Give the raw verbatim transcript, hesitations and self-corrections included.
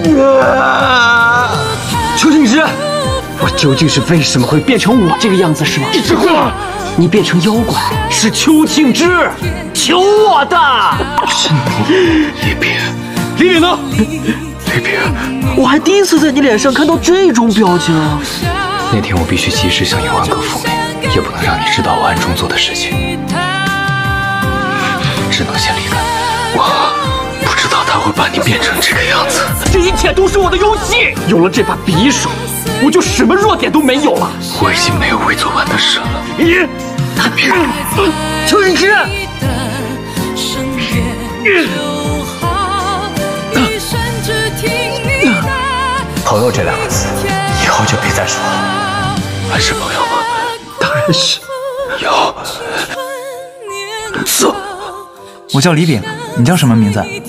邱静之，我究竟是为什么会变成我这个样子，是吗？ 你这话， 你变成妖怪是邱静之求我的。 是你，李炳，李炳呢？李炳， 我还第一次在你脸上看到这种表情。 那天我必须及时向永安阁复命，也不能让你知道我暗中做的事情，只能先离开。我不知道他会把你变成这个样子。 这一切都是我的游戏，有了这把匕首，我就什么弱点都没有了。 我已经没有未做完的事了。 你，邱静之。 朋友这两个字，以后就别再说了。还是朋友吗？ 当然是。 有。 我叫李炳，你叫什么名字？